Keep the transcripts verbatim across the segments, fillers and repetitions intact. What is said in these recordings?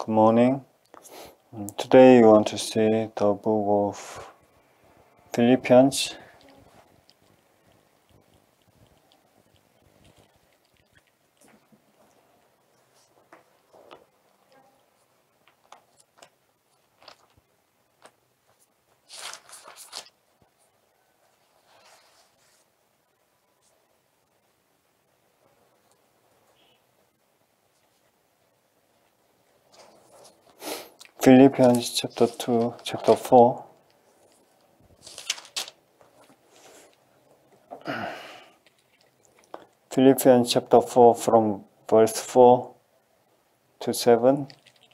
Good morning. Today you want to see the book of Philippians. Philippians chapter two, chapter four. Philippians chapter four from verse four to seven.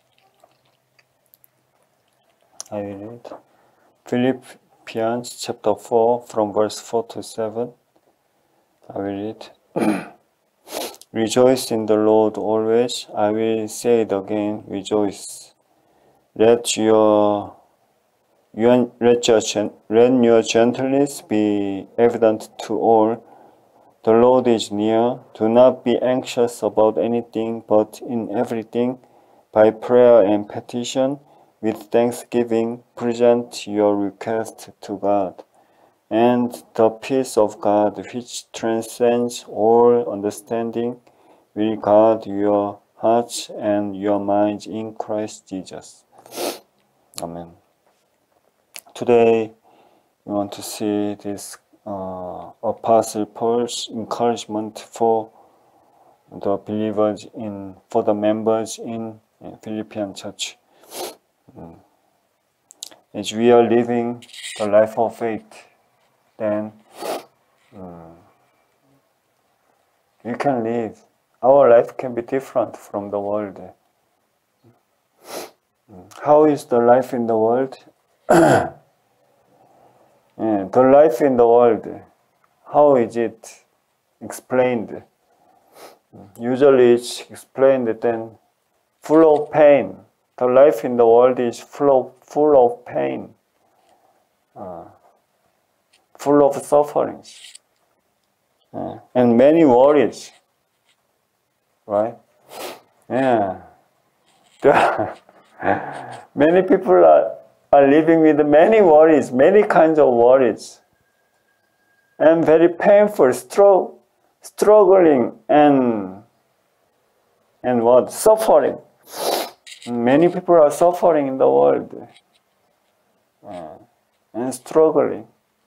I will read. Philippians chapter four from verse four to seven. I will read. Rejoice in the Lord always. I will say it again, rejoice. Let your, your, let your, let your gentleness be evident to all. The Lord is near. Do not be anxious about anything, but in everything, by prayer and petition, with thanksgiving, present your request to God. And the peace of God, which transcends all understanding, will guard your hearts and your minds in Christ Jesus. Amen. Today, we want to see this uh, Apostle Paul's encouragement for the believers in, for the members in Philippian church. Mm. As we are living the life of faith, then um, we can live. Our life can be different from the world. How is the life in the world? Yeah, the life in the world, how is it explained? Usually it's explained then full of pain. The life in the world is full of, full of pain, uh, full of sufferings, uh, and many worries, right? Yeah. Many people are, are living with many worries, many kinds of worries, and very painful, stro struggling, and and what? Suffering. Many people are suffering in the world, uh, and struggling.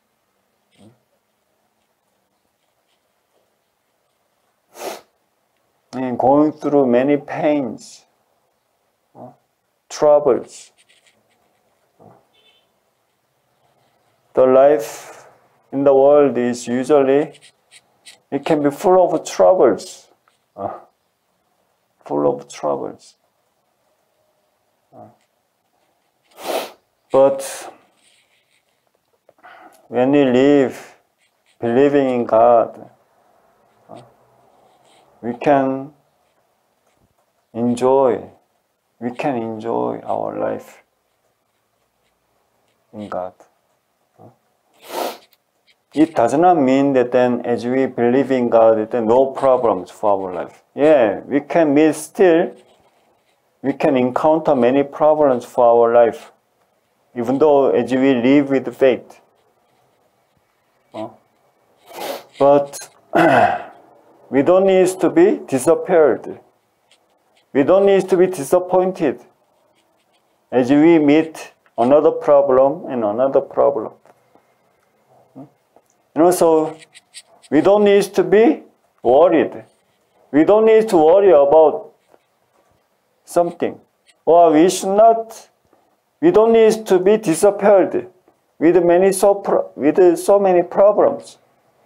And going through many pains, uh, troubles. The life in the world is usually, it can be full of troubles. Uh, full of troubles. Uh, but when we live believing in God, uh, we can enjoy, we can enjoy our life in God. It does not mean that then as we believe in God, then no problems for our life. Yeah, we can meet still, we can encounter many problems for our life, even though as we live with faith. But we don't need to be disappeared. We don't need to be disappointed as we meet another problem and another problem. And also, we don't need to be worried. We don't need to worry about something. Or we should not, we don't need to be disappeared with many so, with so many problems.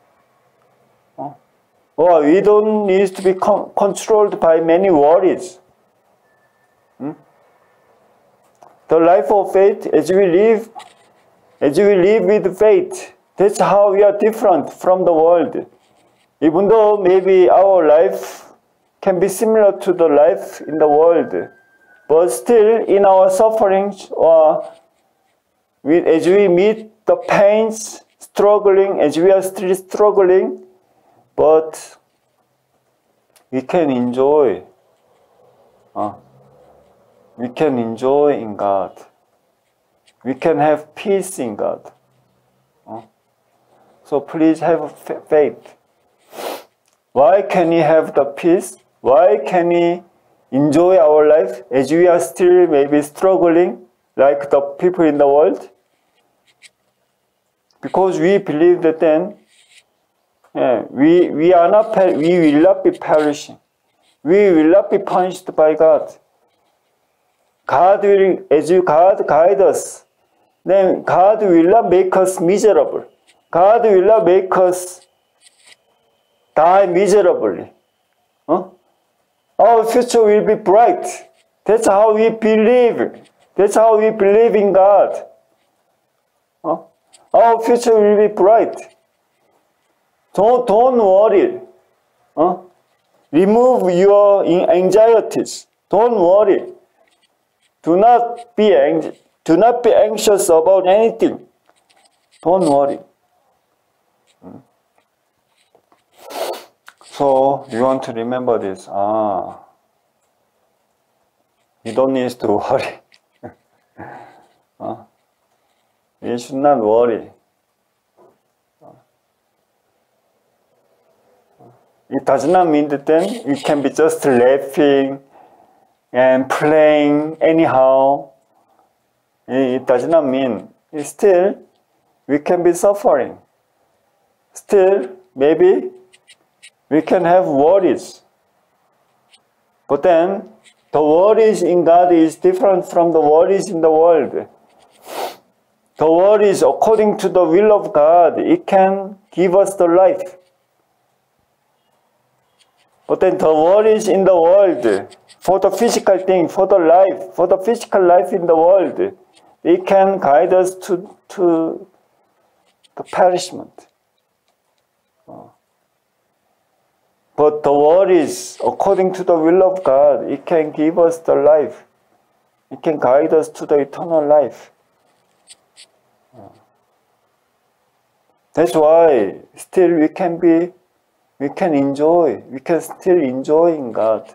Or we don't need to be con controlled by many worries. Hmm? The life of faith, as we live, as we live with faith, that's how we are different from the world. Even though maybe our life can be similar to the life in the world, but still in our sufferings or we, as we meet the pains, struggling, as we are still struggling, but we can enjoy. Uh, we can enjoy in God. We can have peace in God. Uh, so please have faith. Why can we have the peace? Why can we enjoy our life as we are still maybe struggling like the people in the world? Because we believe that then yeah, we, we, are not, we will not be perishing. We will not be punished by God. God will, as you God guide us, then God will not make us miserable. God will not make us die miserably. Huh? Our future will be bright. That's how we believe. That's how we believe in God. Huh? Our future will be bright. Don't, don't worry. Huh? Remove your anxieties. Don't worry. Do not be anxious. Do not be anxious about anything. Don't worry. So you want to remember this. Ah, you don't need to worry. uh, you should not worry. It does not mean that then you can be just laughing and playing anyhow. It does not mean. Still, we can be suffering. Still, maybe we can have worries. But then, the worries in God is different from the worries in the world. The worries according to the will of God, it can give us the life. But then the worries in the world, for the physical thing, for the life, for the physical life in the world, it can guide us to, to the perishment. But the worries, according to the will of God, it can give us the life. It can guide us to the eternal life. That's why still we can be, we can enjoy, we can still enjoy in God.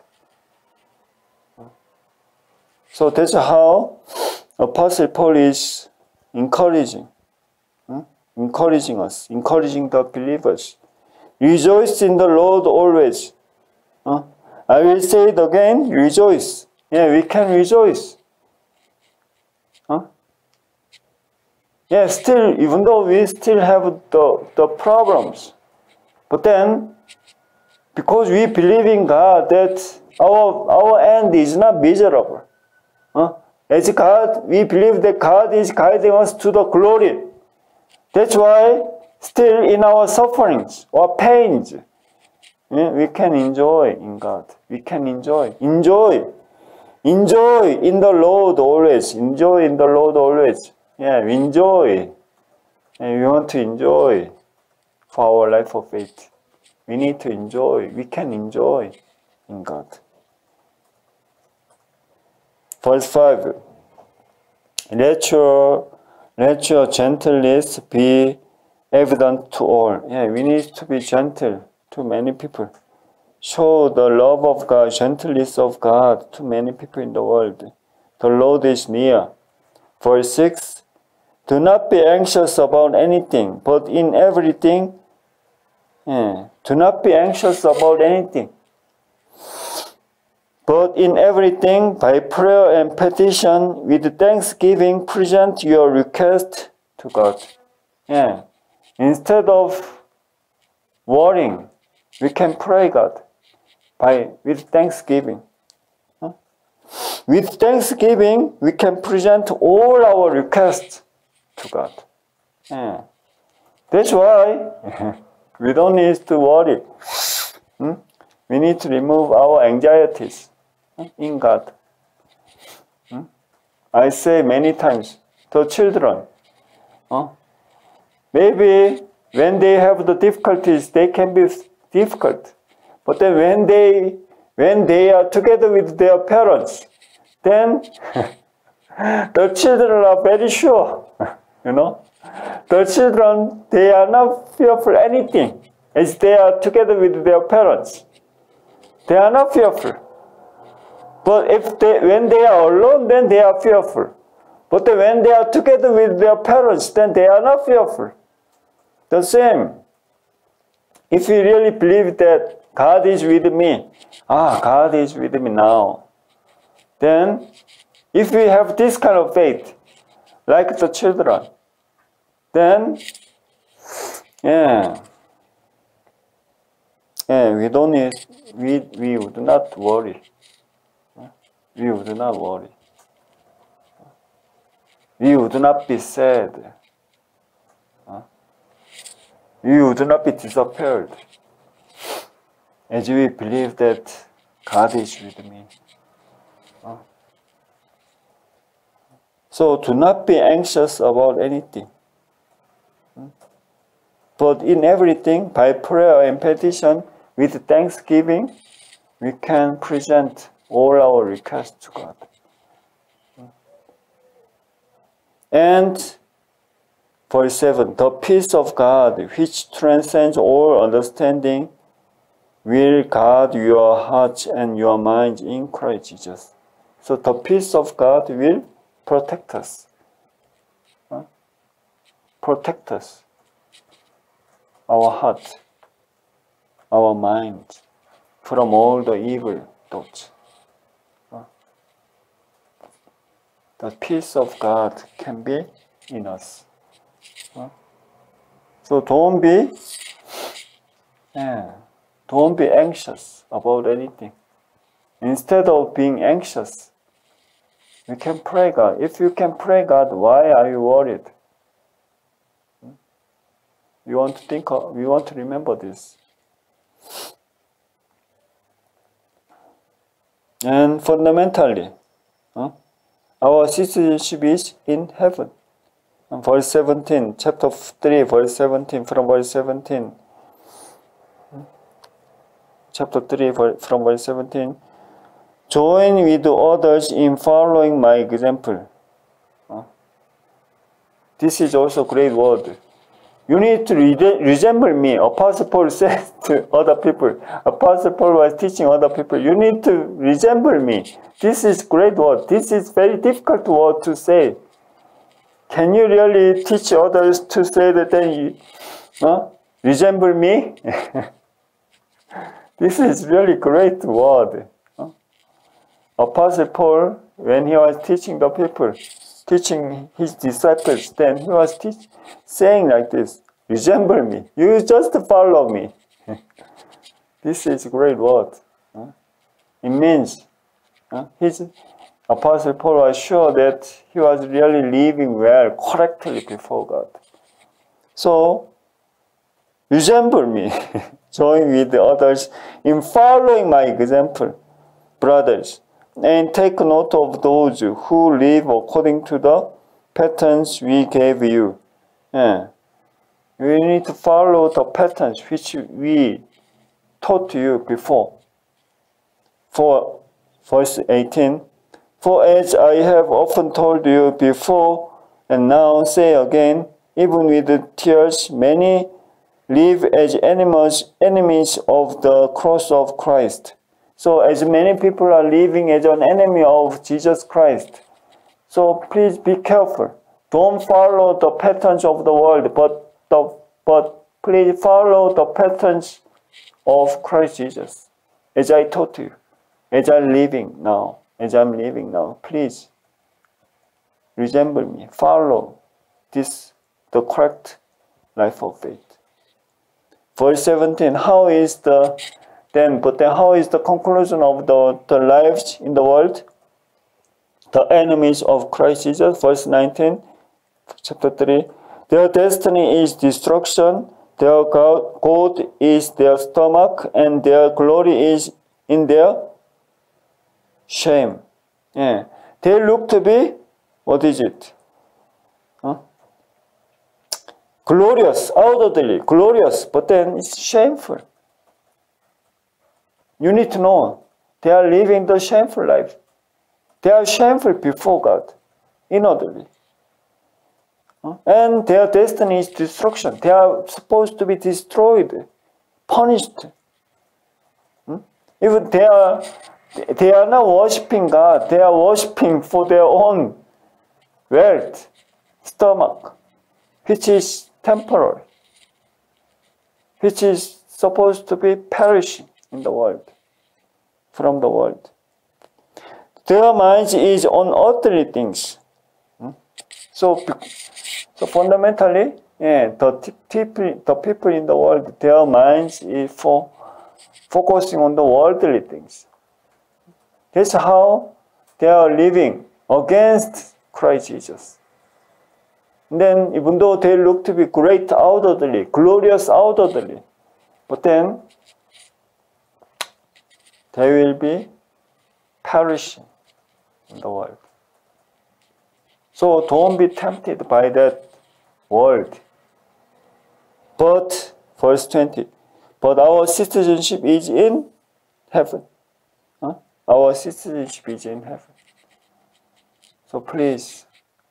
So that's how Apostle Paul is encouraging, hmm? encouraging us, encouraging the believers. Rejoice in the Lord always. Huh? I will say it again, rejoice. Yeah, we can rejoice. Huh? Yeah, still, even though we still have the, the problems, but then, because we believe in God, that our, our end is not miserable. Huh? As God, we believe that God is guiding us to the glory. That's why, still in our sufferings or pains, yeah, we can enjoy in God. We can enjoy. Enjoy. Enjoy in the Lord always. Enjoy in the Lord always. Yeah, we enjoy. And we want to enjoy for our life of faith. We need to enjoy. We can enjoy in God. Verse five. Let your, let your gentleness be evident to all. Yeah, we need to be gentle to many people. Show the love of God, gentleness of God to many people in the world. The Lord is near. Verse six. Do not be anxious about anything, but in everything, yeah, do not be anxious about anything. But in everything, by prayer and petition, with thanksgiving, present your request to God. Yeah. Instead of worrying, we can pray God by with thanksgiving. Huh? With thanksgiving, we can present all our requests to God. Yeah. That's why we don't need to worry. Hmm? We need to remove our anxieties in God. Hmm? I say many times to children, huh? Maybe when they have the difficulties, they can be difficult. But then when they, when they are together with their parents, then the children are very sure, you know. The children, they are not fearful anything as they are together with their parents. They are not fearful. But if they, when they are alone, then they are fearful. But then when they are together with their parents, then they are not fearful. The same. If you really believe that God is with me, ah, God is with me now, then if we have this kind of faith, like the children, then, yeah, yeah, we don't need, we, we would not worry. We would not worry. We would not be sad. We would not be disappeared. As we believe that God is with me. So do not be anxious about anything. But in everything, by prayer and petition, with thanksgiving, we can present all our requests to God. And verse seven, the peace of God, which transcends all understanding, will guard your hearts and your minds in Christ Jesus. So the peace of God will protect us. Huh? Protect us. Our heart, our mind, from all the evil thoughts. The peace of God can be in us. So don't be, yeah, don't be anxious about anything. Instead of being anxious, we can pray God. If you can pray God, why are you worried? We want to think of, we want to remember this. And fundamentally, huh? Our citizenship is in heaven. And verse seventeen, chapter three, verse seventeen, from verse seventeen. Chapter three, from verse seventeen. Join with others in following my example. This is also a great word. You need to re resemble me. Apostle Paul said to other people. Apostle Paul was teaching other people. You need to resemble me. This is great word. This is very difficult word to say. Can you really teach others to say that they you, uh, resemble me? This is really great word. Uh, Apostle Paul, when he was teaching the people, teaching his disciples, then he was teach, saying like this, resemble me. You just follow me. This is a great word. Uh, it means uh, his Apostle Paul was sure that he was really living well, correctly before God. So, resemble me. Join with the others in following my example, brothers. And take note of those who live according to the patterns we gave you. Yeah. We need to follow the patterns which we taught you before. For verse eighteen, for as I have often told you before, and now say again, even with tears, many live as enemies, enemies of the cross of Christ. So as many people are living as an enemy of Jesus Christ. So please be careful. Don't follow the patterns of the world, but, the, but please follow the patterns of Christ Jesus. As I taught you, as I'm living now, as I'm living now, please resemble me. Follow this, the correct life of faith. Verse seventeen, how is the Then, but then how is the conclusion of the, the lives in the world? The enemies of Christ Jesus, verse nineteen, chapter three. Their destiny is destruction, their God, God is their stomach, and their glory is in their shame. Yeah. They look to be, what is it? Huh? Glorious, outwardly glorious, but then it's shameful. You need to know, they are living the shameful life. They are shameful before God, inwardly. And their destiny is destruction. They are supposed to be destroyed, punished. Even they are They are not worshiping God. They are worshiping for their own wealth, stomach, which is temporary, which is supposed to be perishing in the world, from the world. Their mind is on earthly things. So, so fundamentally, yeah, the people, the people in the world, their minds is for focusing on the worldly things. That's how they are living against Christ Jesus. And then, even though they look to be great outwardly, glorious outwardly, but then they will be perishing in the world. So don't be tempted by that world. But, verse twenty, but our citizenship is in heaven. Huh? Our citizenship is in heaven. So please,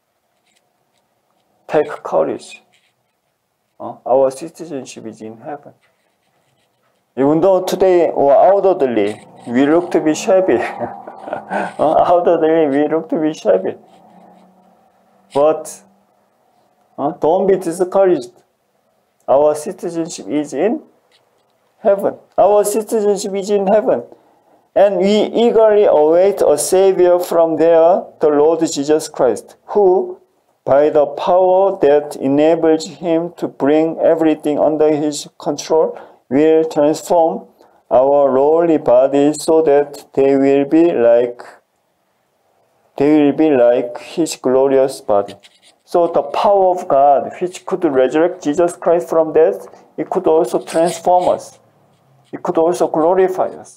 take courage. Huh? Our citizenship is in heaven. Even though today or outwardly we look to be shabby, uh, outwardly we look to be shabby, but uh, don't be discouraged. Our citizenship is in heaven. Our citizenship is in heaven, and we eagerly await a Savior from there, the Lord Jesus Christ, who, by the power that enables him to bring everything under his control, will transform our lowly bodies so that they will be like they will be like his glorious body. So the power of God, which could resurrect Jesus Christ from death, it could also transform us. It could also glorify us.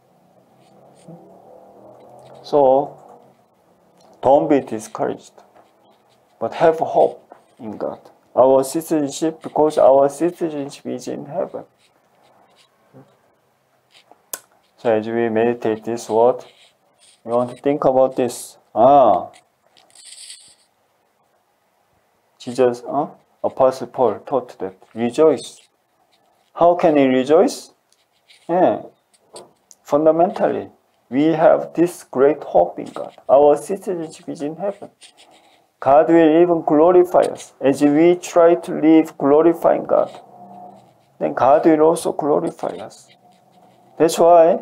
So don't be discouraged, but have hope in God. Our citizenship, because our citizenship is in heaven. So as we meditate this word, we want to think about this. Ah, Jesus, uh, Apostle Paul taught that rejoice. How can he rejoice? Yeah, fundamentally, we have this great hope in God. Our citizenship is in heaven. God will even glorify us as we try to live glorifying God. Then God will also glorify us. That's why,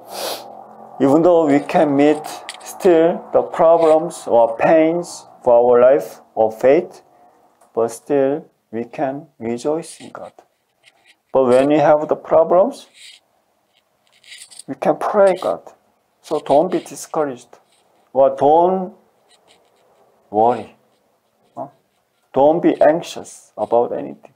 even though we can meet still the problems or pains for our life or faith, but still we can rejoice in God. But when we have the problems, we can pray God. So don't be discouraged, or don't worry. Huh? Don't be anxious about anything.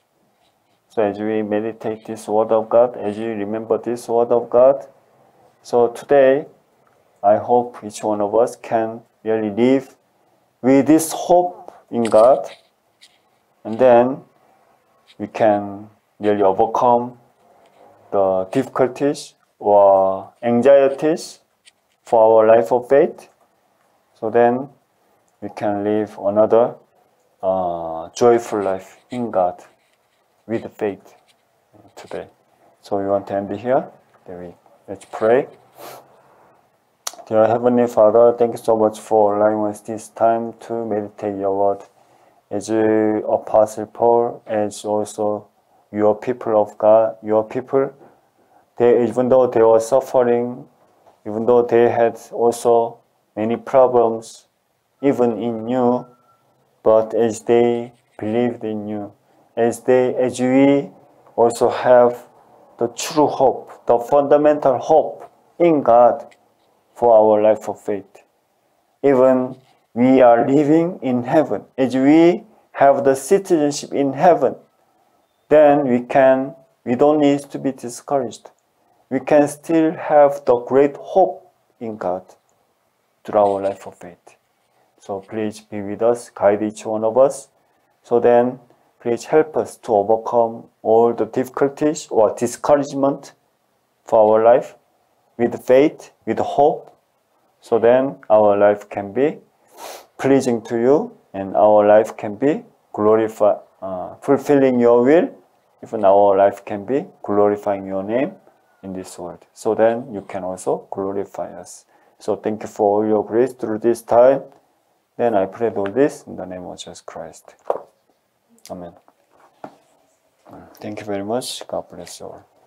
So as we meditate this word of God, as you remember this word of God, so today, I hope each one of us can really live with this hope in God, and then we can really overcome the difficulties or anxieties for our life of faith. So then we can live another uh, joyful life in God with faith today. So we want to end here. Then we let's pray. Dear Heavenly Father, thank you so much for allowing us this time to meditate your word. As Apostle Paul, as also your people of God, your people, they, even though they were suffering, even though they had also many problems, even in you, but as they believed in you, as they, as we also have the true hope, the fundamental hope in God for our life of faith. Even we are living in heaven, as we have the citizenship in heaven, then we can, we don't need to be discouraged. We can still have the great hope in God through our life of faith. So please be with us, guide each one of us. So then, please help us to overcome all the difficulties or discouragement for our life with faith, with hope. So then our life can be pleasing to you, and our life can be glorify, uh, fulfilling your will. Even our life can be glorifying your name. in this world. So then you can also glorify us. So thank you for all your grace through this time. Then I pray all this in the name of Jesus Christ. Amen. Thank you very much. God bless you all.